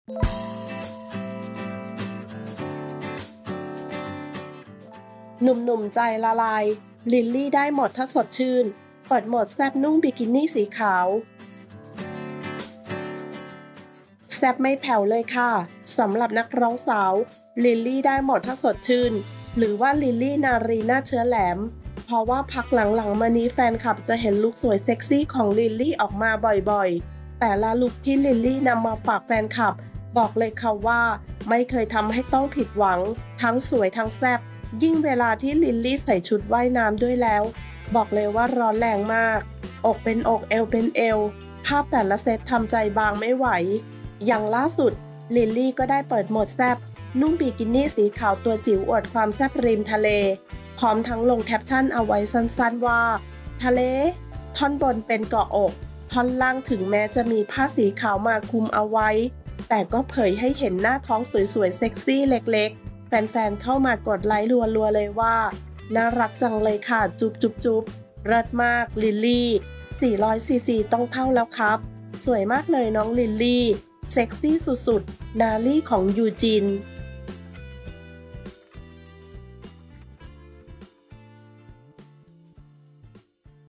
หนุ่มๆใจละลายลิลลี่ได้หมดถ้าสดชื่นเปิดโหมดแซบนุ่งบิกินี่สีขาวแซบไม่แผ่วเลยค่ะสำหรับนักร้องสาวลิลลี่ได้หมดถ้าสดชื่นหรือว่าลิลลี่นารีน่าเชื้อแหลมเพราะว่าพักหลังๆมานี้แฟนคลับจะเห็นลุคสวยเซ็กซี่ของลิลลี่ออกมาบ่อยๆแต่ละลุคที่ลิลลี่นำมาฝากแฟนคลับบอกเลยค่ะว่าไม่เคยทำให้ต้องผิดหวังทั้งสวยทั้งแซ่บยิ่งเวลาที่ลิลลี่ใส่ชุดว่ายน้ำด้วยแล้วบอกเลยว่าร้อนแรงมากอกเป็นอกเอวเป็นเอวภาพแต่ละเซตทำใจบางไม่ไหวอย่างล่าสุดลิลลี่ก็ได้เปิดโหมดแซ่บนุ่งบิกินี่สีขาวตัวจิ๋วอวดความแซ่บริมทะเลพร้อมทั้งลงแคปชั่นเอาไว้สั้นๆว่าทะเลท่อนบนเป็นเกาะอกท่อนล่างถึงแม้จะมีผ้าสีขาวมาคลุมเอาไว้แต่ก็เผยให้เห็นหน้าท้องสวยๆเซ็กซี่เล็กๆแฟนๆเข้ามากดไลค์รัวๆเลยว่าน่ารักจังเลยค่ะจุ๊บจุ๊บจุ๊บเลิศมากลิลลี่400ซีซีต้องเท่าแล้วครับสวยมากเลยน้องลิลลี่เซ็กซี่สุดๆนาลี่ของยูจิน